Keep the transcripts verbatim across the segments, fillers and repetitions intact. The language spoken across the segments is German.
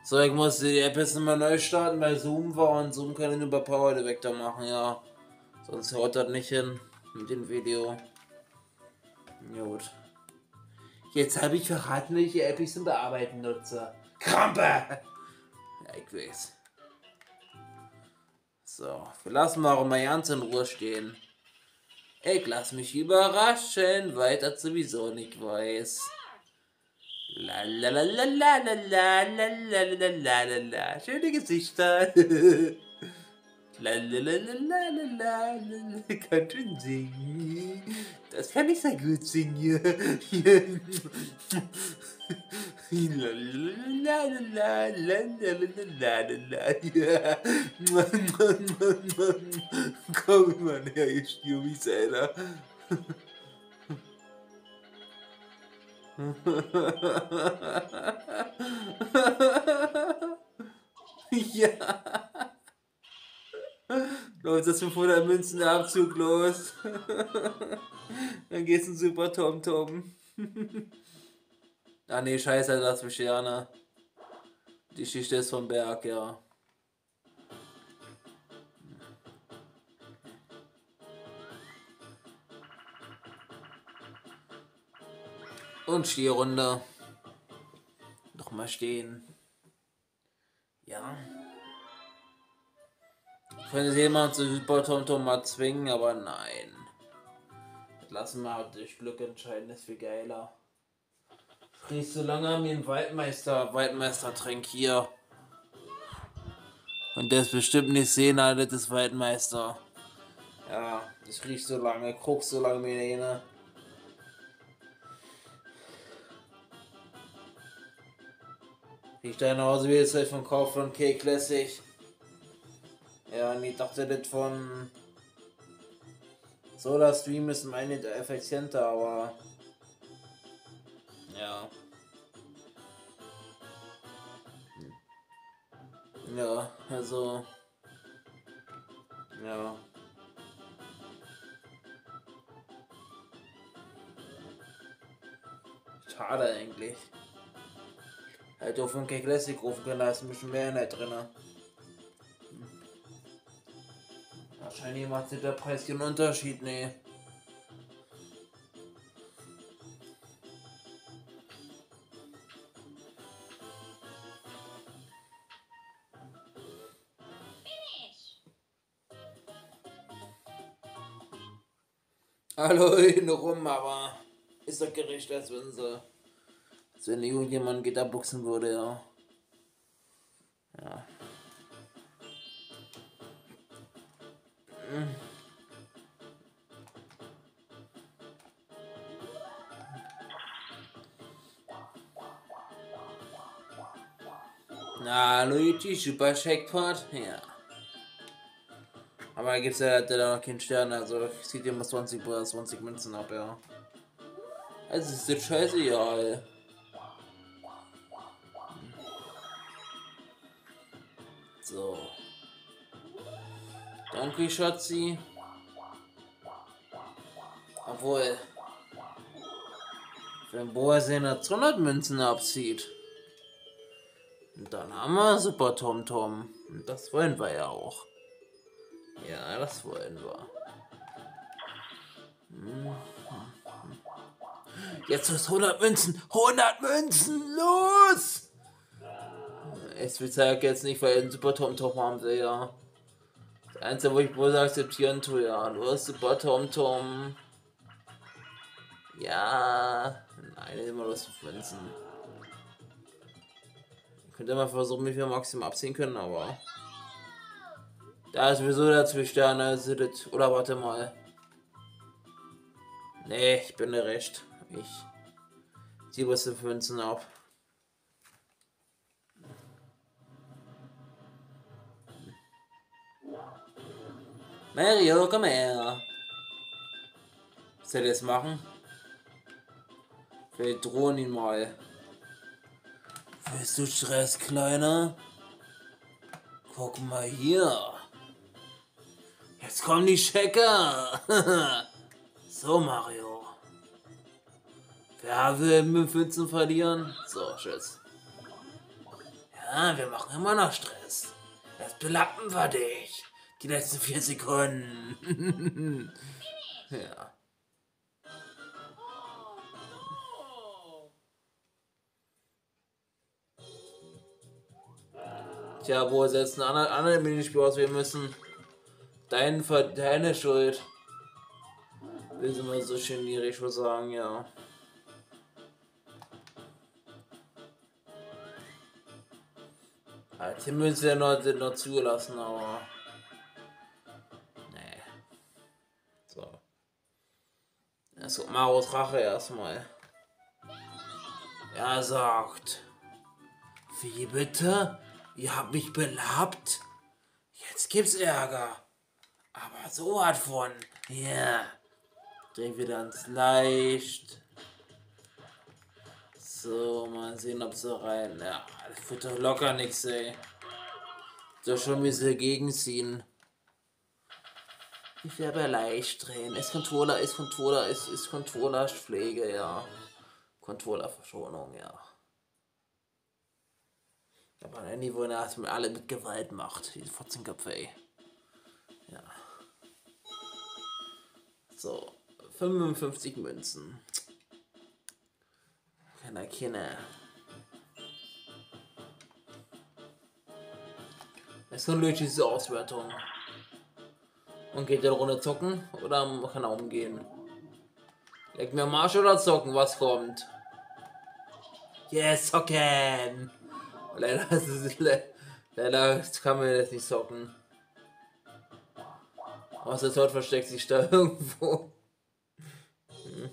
So, ich muss die App jetzt nochmal neu starten, weil Zoom war und Zoom kann ich nur bei Power Vector machen, ja. Sonst haut das nicht hin mit dem Video. Gut. Jetzt habe ich verraten, welche App ich zum Bearbeiten nutze. Krampe! Ja, ich weiß. So, wir lassen mal auch mal ganz in Ruhe stehen. Ich lass mich überraschen, weil ich das sowieso nicht weiß. La la la la la la la la la la la la la. Schöne Gesichter. La la la la la la la la. Kann schon singen. Das kann ich sehr gut singen. La la la la la la la la. Komm mal her, ihr Stürmis, Alter. Ja. Läuft das fünfhundert Münzen Abzug los. Dann geht's ein super Tom-Tom. Ah ne, scheiße, das ist Sterne. Die Geschichte ist vom Berg, ja. Und Stehrunde. Nochmal stehen. Ja. Ich könnte jemand zu Super Tom-Tom mal zwingen, aber nein. Lassen wir halt durch Glück entscheiden, ist viel geiler. Riechst so lange an wie ein Waldmeister, Waldmeister-Tränk hier. Und der ist bestimmt nicht sehen, Alter, das ist Waldmeister. Ja, das riecht so lange, guck so lange wie eine. Riecht genauso wie das vom Kauf von K-Classic. Ja, und ich dachte, das von Soda Stream ist meine effizienter, aber ja. Ja, also ja. Schade eigentlich. Halt auf den K-Classic rufen können, da ist ein bisschen mehr Inhalt drin. Wahrscheinlich macht sich der Preis keinen Unterschied, nee. Hallo, hin rum, aber ist doch gerecht, als wenn sie, als wenn irgendjemand Gitterboxen würde, ja. Ja. Hm. Na, Luigi, Super Jackpot, ja. Aber da gibt es ja da noch keinen Stern, also sieht immer zwanzig oder zwanzig Münzen ab, ja. Also ist das scheiße, ja, ey. So. Danke, Schatzi. Obwohl, wenn Boa seine zweihundert Münzen abzieht, dann haben wir Super Tom-Tom. Und das wollen wir ja auch. Ja, das wollen wir. Jetzt ist hundert Münzen. hundert Münzen, los! Ich will sagen, jetzt nicht, weil ein Super Tom-Tom haben wir ja. Das Einzige, wo ich wohl akzeptieren tue, ja. Los, Super Tom-Tom. Ja. Nein, immer los fünf Münzen. Könnte mal versuchen, wie viel maximal abziehen können, aber da ist sowieso der zwei Sterne, also das, oder warte mal. Nee, ich bin der recht. Ich ziehe was fünf Münzen ab. Mario, komm her. Was soll ich jetzt machen? Wir drohen ihn mal. Willst du Stress, Kleiner? Guck mal hier. Jetzt kommen die Checker. So, Mario. Wer will mit Münzen verlieren? So, Tschüss. Ja, wir machen immer noch Stress. Jetzt belappen wir dich. Die letzten vier Sekunden. Ja. Tja, wo wir jetzt ein anderes andere Minispiel auswählen müssen. Dein, deine Schuld. Wir sind mal so schön gierig, ich würde sagen, ja. Die müssen ja noch, noch zugelassen, aber. Nee. So. Also Maros Rache erstmal. Er sagt. Wie bitte? Ihr habt mich belappt? Jetzt gibt's Ärger. Aber so hat von. Ja. Yeah. Dreh wieder ans Leicht. So, mal sehen, ob sie rein. Ja, das wird doch locker nix, ey. Doch schon wie sie gegenziehen. Ich werde leicht drehen. Ist Controller, ist Controller, ist, ist Controller Pflege, ja. Controller Verschonung, ja. Aber ein Niveau, das mir alle mit Gewalt macht. Diese Fotzenköpfe, ey. Ja. So. fünfundfünfzig Münzen. Keiner, keiner. Es ist nur diese Auswertung. Und geht der Runde zocken oder kann er umgehen? Leg mir Marsch oder zocken, was kommt? Yes, zocken! Leider, leider kann man das nicht zocken. Außer dort versteckt sich da irgendwo. Hm.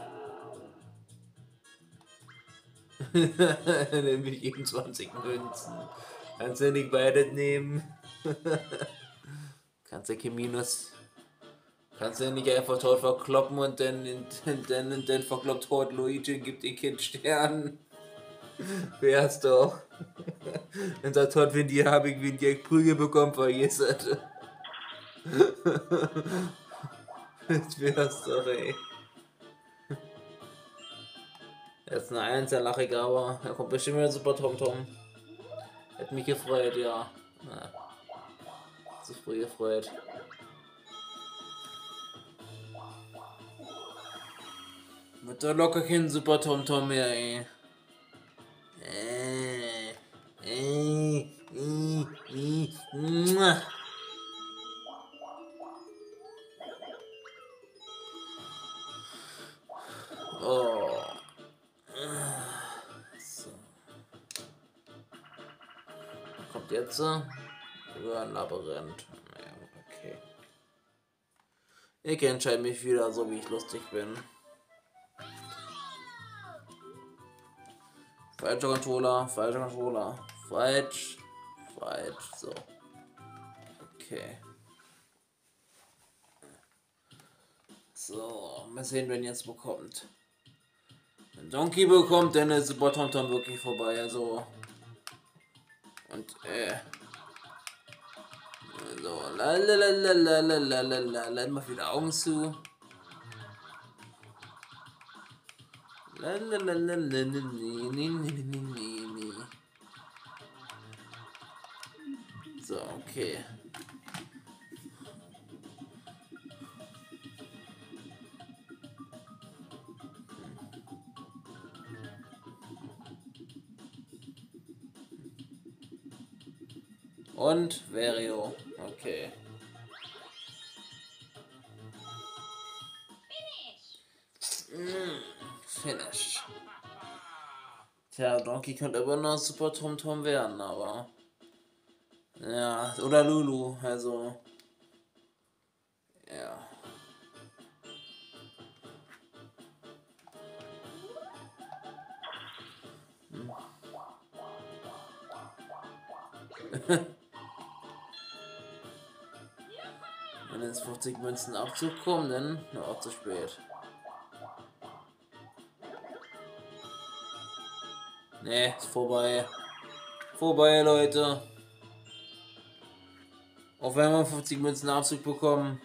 Nimm ich eben zwanzig Münzen. Kannst du nicht beide nehmen? Kannst du kein Minus. Kannst du nicht einfach tot verkloppen und dann, dann, dann, dann verkloppt tot Luigi und gibt den Kind Stern. Wär's doch. Und sagt tot, wenn die habe ich wie die Prügel bekommen, vergessen. Das wär's doch, ey. Jetzt eine Eins, der lache ich aber. Da kommt bestimmt wieder Super Tom Tom. Hätte mich gefreut, ja. Na, zu früh gefreut. Wird doch locker kein Super Tom Tom mehr, ey. Äh, äh, äh, äh, äh. Oh. So. Kommt jetzt so? Über ein Labyrinth. Naja, okay. Ich entscheide mich wieder so, wie ich lustig bin. Falscher Controller, falscher Controller. Falsch, falsch, so. Okay. So, mal sehen, wer ihn jetzt bekommt. Wenn Donkey bekommt, dann ist Super Tom Tom wirklich vorbei, also. Und, äh. So, lalalalalalala, mal wieder Augen zu. So, okay. Und Vario. Okay. Mm, finish. Tja, Donkey könnte aber noch Super Tom Tom werden, aber. Ja, oder Lulu, also. Ja. Hm. Wenn jetzt fünfzig Münzen Abzug kommen, dann ja, auch zu spät. Ne, ist vorbei. Vorbei, Leute. Auch wenn wir fünfzig Münzen Abzug bekommen.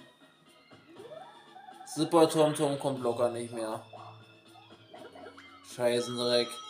Super Tom Tom kommt locker nicht mehr. Scheißendreck.